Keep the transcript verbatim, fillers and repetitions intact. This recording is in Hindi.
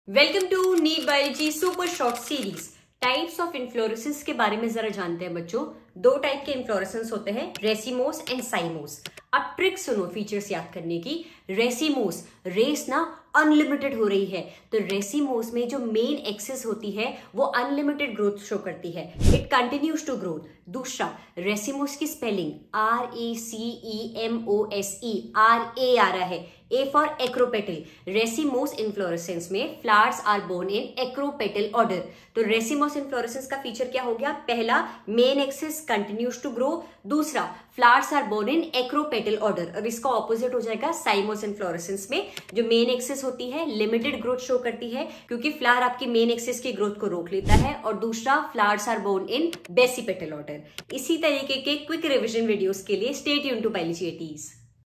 Welcome to NEET biology super short series. Types of inflorescence के बारे में जरा जानते हैं बच्चों। दो टाइप के इन्फ्लोरेसेंस होते हैं, रेसिमोस एंड साइमोस। अब ट्रिक सुनो फीचर्स याद करने की। रेसिमोस, रेस ना अनलिमिटेड हो रही है, तो रेसिमोस में जो मेन एक्सिस होती है वो अनलिमिटेड ग्रोथ शो करती है, इट कंटिन्यूज टू ग्रोथ। दूसरा, रेसिमोस की spelling R A C E M O S E, R A आ रहा है, A for acropetal. Racemose inflorescence में flowers are borne in acropetal order. तो रेसिमोस इन्फ्लोरेसेंस का फीचर क्या हो गया? पहला, main axis continues to grow. दूसरा, flowers are borne in acropetal order. और इसका ऑपोजिट हो जाएगा साइमोस इन्फ्लोरेसेंस में, जो मेन एक्सिस होती है लिमिटेड ग्रोथ शो करती है क्योंकि फ्लावर आपकी मेन एक्सिस की ग्रोथ को रोक लेता है। और दूसरा, flowers are borne in basipetal order. इसी तरीके के क्विक रिवीजन वीडियोस के लिए stay tuned to biology eighties.